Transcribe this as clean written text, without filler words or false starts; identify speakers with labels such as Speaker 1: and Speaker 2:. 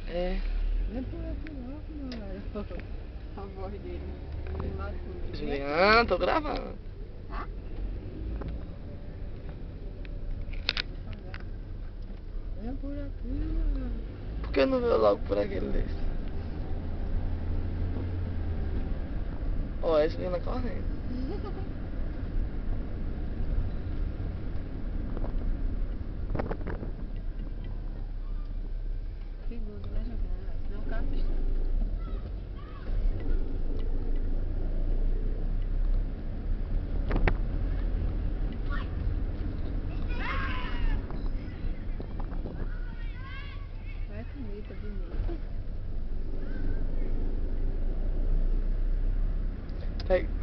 Speaker 1: É.
Speaker 2: Não é por aqui não, mano. A voz dele. Me matou.
Speaker 1: Juliana, tô gravando.
Speaker 2: Hã? Não é por aqui, mano.
Speaker 1: Por que não veio logo por aquele desse? Ó, a Juliana correndo.
Speaker 2: Perigoso, né, Juliana? Senão o carro está. Vai bonita, bonita.
Speaker 1: Pega.